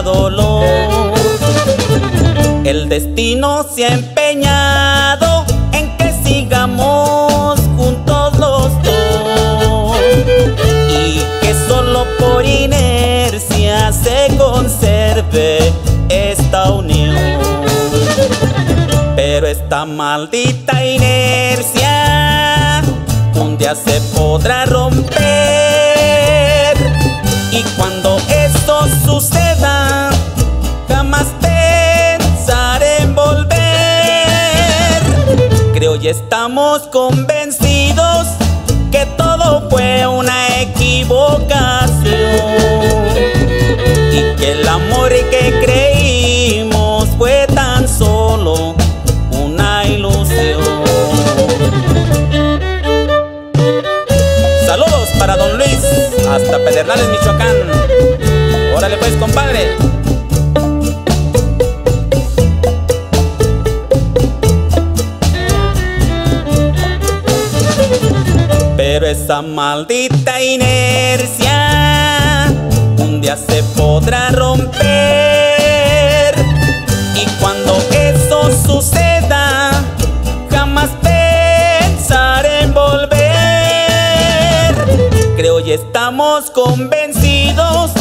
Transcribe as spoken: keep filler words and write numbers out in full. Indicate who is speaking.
Speaker 1: dolor. El destino se ha empeñado en que sigamos juntos los dos, y que solo por inercia se conserve esta unión. Pero esta maldita inercia un día se podrá romper, y cuando eso suceda jamás pensaré en volver. Creo y estamos convencidos que todo fue una equivocación, y que el amor que creímos fue tan solo una ilusión. Saludos para don Luis, hasta Pedernales, Michoacán. Órale pues, compadre. Pero esa maldita inercia un día se podrá romper, y cuando eso suceda jamás pensaré en volver. Creo y estamos convencidos